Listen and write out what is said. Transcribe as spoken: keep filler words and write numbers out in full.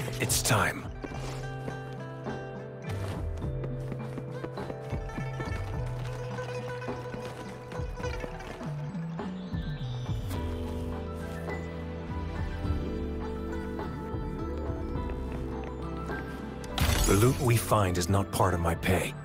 It's time. The loot we find is not part of my pay.